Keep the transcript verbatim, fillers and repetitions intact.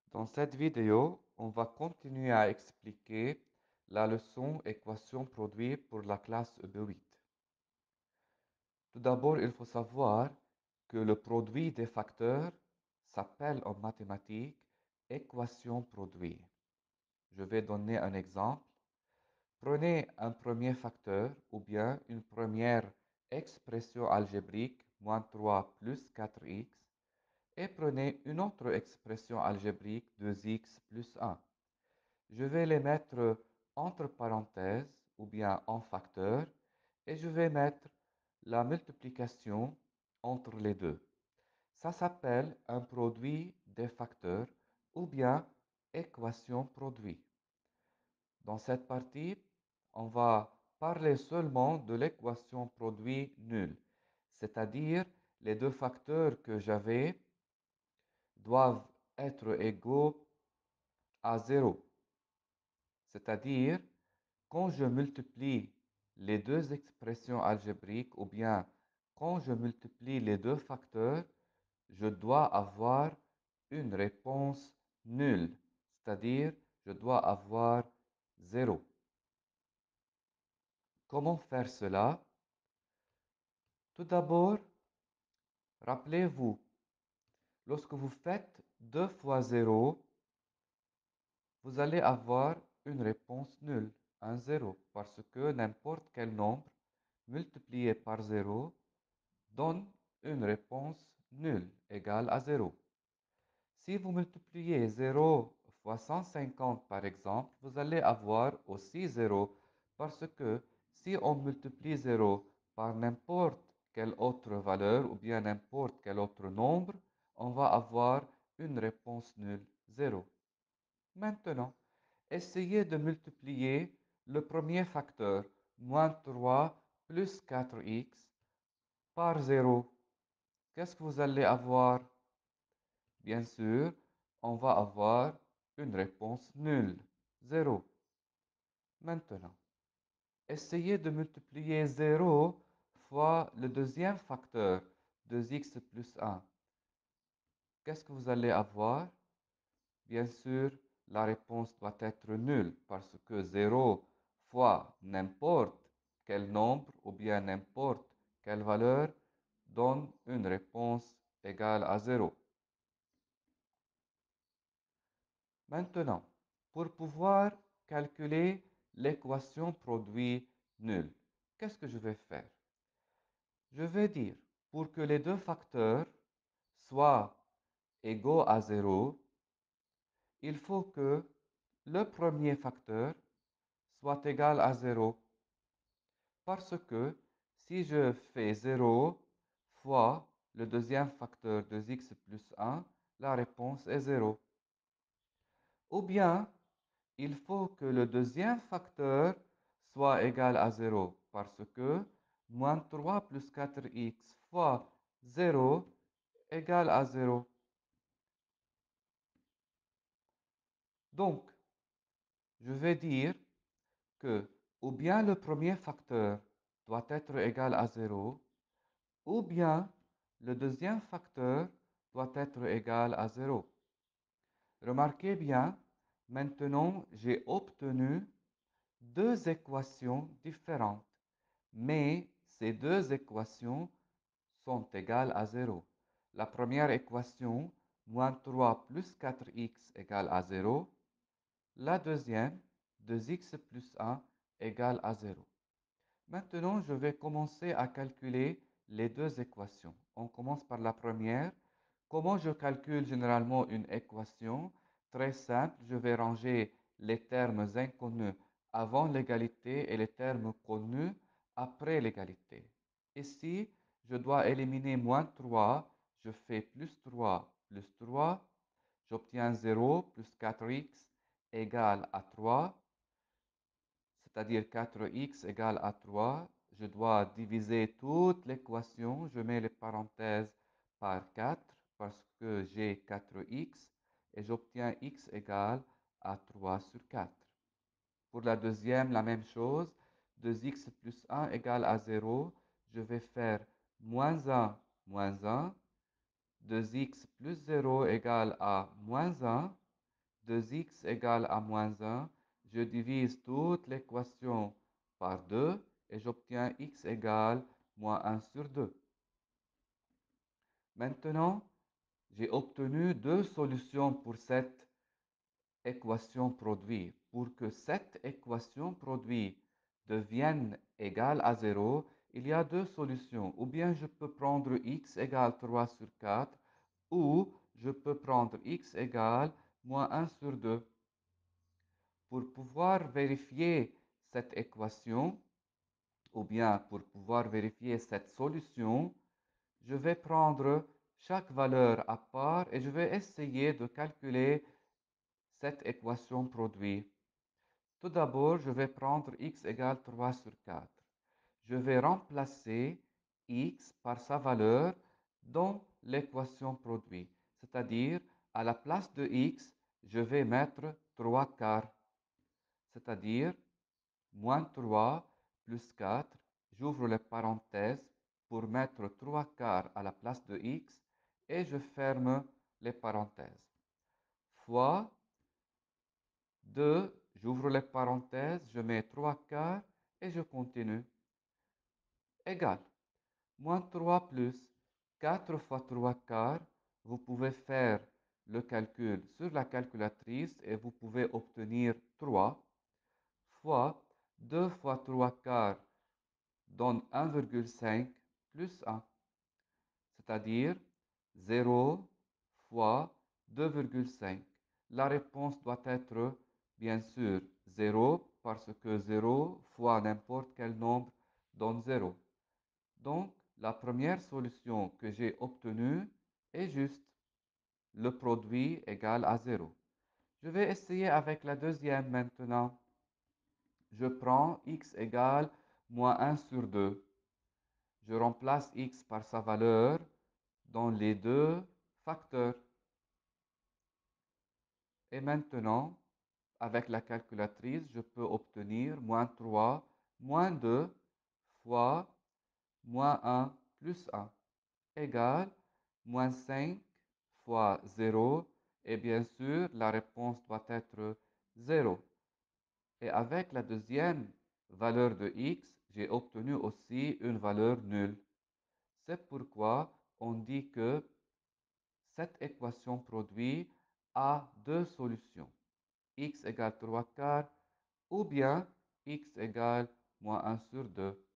Dans cette vidéo, on va continuer à expliquer la leçon équation produit pour la classe E B huit. Tout d'abord, il faut savoir que le produit des facteurs s'appelle en mathématiques équation produit. Je vais donner un exemple. Prenez un premier facteur ou bien une première expression algébrique, moins trois plus quatre x, et prenez une autre expression algébrique, deux x plus un. Je vais les mettre entre parenthèses ou bien en facteur et je vais mettre la multiplication entre les deux. Ça s'appelle un produit des facteurs ou bien équation produit. Dans cette partie, on va parler seulement de l'équation produit nul, c'est-à-dire les deux facteurs que j'avais doivent être égaux à zéro. C'est-à-dire, quand je multiplie les deux expressions algébriques ou bien quand je multiplie les deux facteurs, je dois avoir une réponse nulle, c'est-à-dire je dois avoir zéro. Comment faire cela? Tout d'abord, rappelez-vous, lorsque vous faites deux fois zéro, vous allez avoir une réponse nulle, un zéro, parce que n'importe quel nombre multiplié par zéro donne une réponse nulle égale à zéro. Si vous multipliez zéro fois cent cinquante par exemple, vous allez avoir aussi zéro parce que si on multiplie zéro par n'importe quelle autre valeur ou bien n'importe quel autre nombre, on va avoir une réponse nulle, zéro. Maintenant, essayez de multiplier le premier facteur, moins trois plus quatre x, par zéro. Qu'est-ce que vous allez avoir? Bien sûr, on va avoir une réponse nulle, zéro. Maintenant, essayez de multiplier zéro fois le deuxième facteur, deux x plus un. Qu'est-ce que vous allez avoir? Bien sûr, la réponse doit être nulle parce que zéro fois n'importe quel nombre ou bien n'importe quelle valeur donne une réponse égale à zéro. Maintenant, pour pouvoir calculer l'équation produit nul, qu'est-ce que je vais faire? Je vais dire, pour que les deux facteurs soient égaux à zéro, il faut que le premier facteur soit égal à zéro. Parce que si je fais zéro fois le deuxième facteur de x plus un, la réponse est zéro. Ou bien, il faut que le deuxième facteur soit égal à zéro parce que moins trois plus quatre x fois zéro égale à zéro. Donc, je vais dire que ou bien le premier facteur doit être égal à zéro, ou bien le deuxième facteur doit être égal à zéro. Remarquez bien, maintenant j'ai obtenu deux équations différentes, mais ces deux équations sont égales à zéro. La première équation, moins trois plus quatre x égale à zéro. La deuxième, deux x plus un égale à zéro. Maintenant, je vais commencer à calculer les deux équations. On commence par la première. Comment je calcule généralement une équation? Très simple, je vais ranger les termes inconnus avant l'égalité et les termes connus après l'égalité. Ici, je dois éliminer moins trois. Je fais plus trois plus trois. J'obtiens zéro plus quatre x égale à trois, c'est-à-dire quatre x égale à trois. Je dois diviser toute l'équation. Je mets les parenthèses par quatre parce que j'ai quatre x et j'obtiens x égale à trois sur quatre. Pour la deuxième, la même chose. deux x plus un égale à zéro. Je vais faire moins un, moins un. deux x plus zéro égale à moins un. deux x égale à moins un, je divise toute l'équation par deux et j'obtiens x égale moins un sur deux. Maintenant, j'ai obtenu deux solutions pour cette équation produit. Pour que cette équation produit devienne égale à zéro, il y a deux solutions. Ou bien je peux prendre x égale trois sur quatre, ou je peux prendre x égale moins un sur deux. Pour pouvoir vérifier cette équation, ou bien pour pouvoir vérifier cette solution, je vais prendre chaque valeur à part et je vais essayer de calculer cette équation produit. Tout d'abord, je vais prendre x égale trois sur quatre. Je vais remplacer x par sa valeur dans l'équation produit. C'est-à-dire, à la place de x, je vais mettre trois quarts. C'est-à-dire, moins trois plus quatre, j'ouvre les parenthèses pour mettre trois quarts à la place de x et je ferme les parenthèses. Fois deux, j'ouvre les parenthèses, je mets trois quarts et je continue. Égal. Moins trois plus quatre fois trois quarts, vous pouvez faire le calcul sur la calculatrice et vous pouvez obtenir trois fois deux fois trois quarts donne un virgule cinq plus un, c'est-à-dire zéro fois deux virgule cinq. La réponse doit être bien sûr zéro parce que zéro fois n'importe quel nombre donne zéro. Donc, la première solution que j'ai obtenue est juste. Le produit égale à zéro. Je vais essayer avec la deuxième maintenant. Je prends x égale moins un sur deux. Je remplace x par sa valeur dans les deux facteurs. Et maintenant, avec la calculatrice, je peux obtenir moins trois, moins deux fois moins un plus un égale moins cinq fois zéro. Et bien sûr, la réponse doit être zéro. Et avec la deuxième valeur de x, j'ai obtenu aussi une valeur nulle. C'est pourquoi on dit que cette équation produit a deux solutions. X égale trois quarts ou bien x égale moins un sur deux.